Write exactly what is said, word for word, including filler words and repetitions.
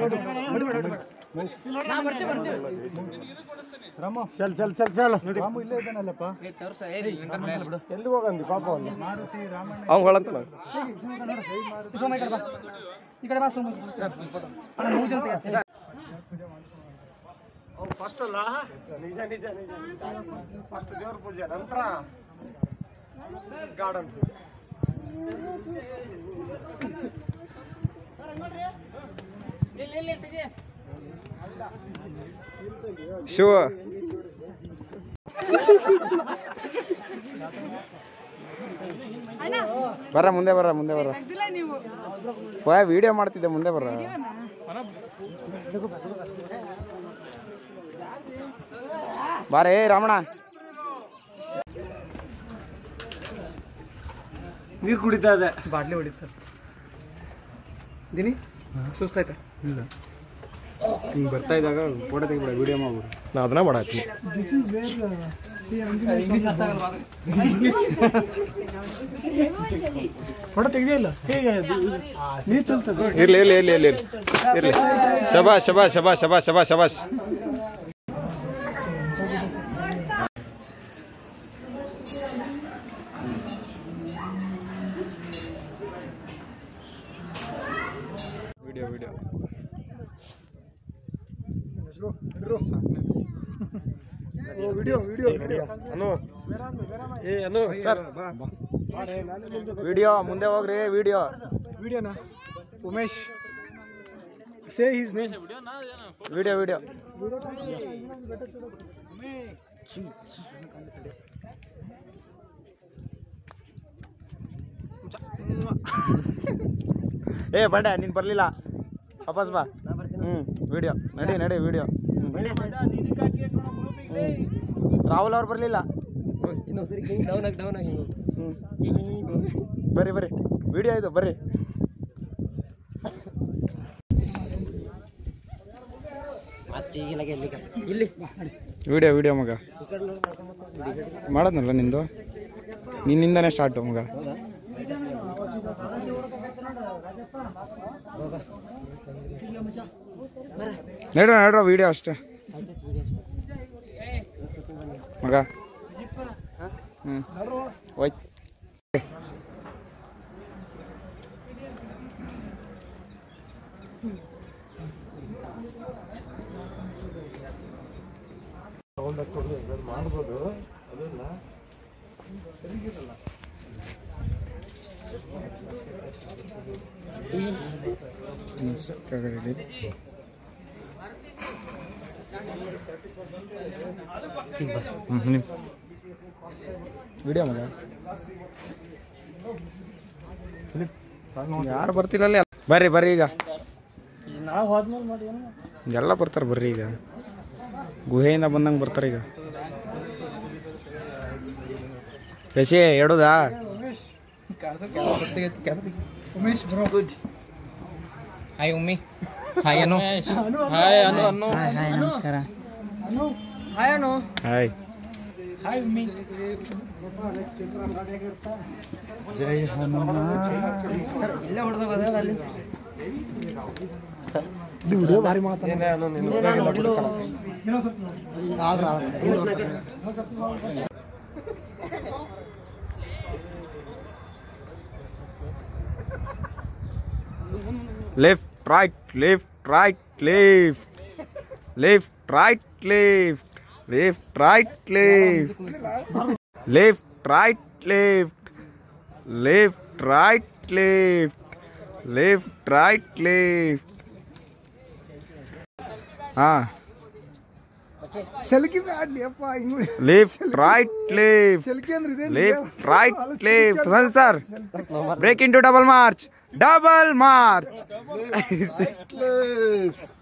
ಚಲ್ ಚಲ್ ಚಲ್ ಚಲ್ ರಾಮು ಇಲ್ಲೇ ಇದ್ದಾನಲ್ಲಪ್ಪ ಎಲ್ಲಿ ಹೋಗಂದಿ ಪಾಪ ಅವನು ಅವ್ನು ಹೊಳಂತಲ್ಲ ಫಸ್ಟ್ ಅಲ್ಲ ನಿಜ ನಿಜ ನಿಜ ಫಸ್ಟ್ ದೇವ್ರ ಪೂಜೆ ನಂತರ ಗಾರ್ಡನ್ ಪೂಜೆ ಶಿವ ಬರ್ರ ಮುಂದೆ ಬರ್ರ ಮುಂದೆ ಬರ್ರ ವಿಡಿಯೋ ಮಾಡ್ತಿದ್ದೆ ಮುಂದೆ ಬರ್ರ ಬಾರೇ ರಾಮಣ್ಣ ನೀರು ಕುಡಿತಾ ಇದೆ ಬಾಟ್ಲಿ ಹೊಡಿ ಸರ್ ದಿನಿ ಸುಸ್ತಾಯ್ತಾ ಇಲ್ಲ ಹಿಂಗೆ ಬರ್ತಾ ಇದ್ದಾಗ ಫೋಟೋ ತೆಗಿಬಿಡ ವಿಡಿಯೋ ಮಾಡ್ಬಿಡು ನಾ ಅದನ್ನ ಮಾಡಾಕ್ತೀನಿ ದಿಸ್ ಇಸ್ ವೇರ್ ಫೋಟೋ ತೆಗೆದೇ ಇಲ್ಲ ಹೇಗೆ ನೀರು ಚಲ್ತದೆ ಇರಲಿ ಇರಲಿ ಇರಲಿ ಇರಲಿ ಇರಲಿ ಶಬಾಷ್ ಶಬಾಷ್ ಶಬಾಷ್ ಶಬಾಷ್ ಶಬಾಷ್ ಶಬಾಷ್ video video video video video Anu ಏ ಅನು ಸರ್ ವಿಡಿಯೋ ಮುಂದೆ ಹೋಗ್ರಿ ವಿಡಿಯೋ ವಿಡಿಯೋನಾ Umesh say his name video video ಏ ಬಂಡ ನೀನು ಬರಲಿಲ್ಲ ವಾಪಸ್ ಬಾ ಹ್ಞೂ ವಿಡಿಯೋ ನಡಿ ನಡಿ ವಿಡಿಯೋ ರಾಹುಲ್ ಅವ್ರು ಬರಲಿಲ್ಲ ಬರ್ರಿ ಬರ್ರಿ ವಿಡಿಯೋ ಇದು ಬರ್ರಿ ವಿಡಿಯೋ ವಿಡಿಯೋ ಮಗ ಮಾಡೋದ್ನಲ್ಲ ನಿಂದು ನಿನ್ನಿಂದನೇ ಸ್ಟಾರ್ಟು ಮಗ ನಡ್ರ ನಡ್ರ ವಿಡಿಯೋ ಅಷ್ಟೇ ಮಗ ಹ್ಞೂ ಹೋಯ್ತು ಮಾಡ್ಬೋದು ಅದಲ್ಲ ಸರಿಗಿರಲ್ಲ ವಿಡಿಯೋ ಮಗ ಯಾರು ಬರ್ತಿಲ್ಲ ಬರ್ರಿ ಬರ್ರಿ ಈಗ ಎಲ್ಲ ಬರ್ತಾರೆ ಬರ್ರಿ ಈಗ ಗುಹೆಯಿಂದ ಬಂದಂಗೆ ಬರ್ತಾರೆ ಈಗ ಶಶಿ ಹೇಳುದಾ hi Ummi hi Anu hi Anu Anu hi ನಮಸ್ಕಾರ hi Anu hi hi Ummi ಜೈ ಹನುಮಾನ್ ಸರ್ ಇಲ್ಲೇ ಹೊಡೆದ ಅಲ್ಲಿ ಇದು ವಿಡಿಯೋ ಭಾರಿ ಮಾಡ್ತಾನೆ left right left right left left right left left right left left right left left right left left right left ಹಾ ಸೆಲ್ಕಿ ಬ್ಯಾಡ್ಲಿಯಪ್ಪ ಹಿಂಗ್ ಲೆಫ್ಟ್ ರೈಟ್ ಲೆಫ್ಟ್ ಸೆಲ್ಕಿ ಅಂದ್ರೆ ಇದೆ left right left sir break into double march double March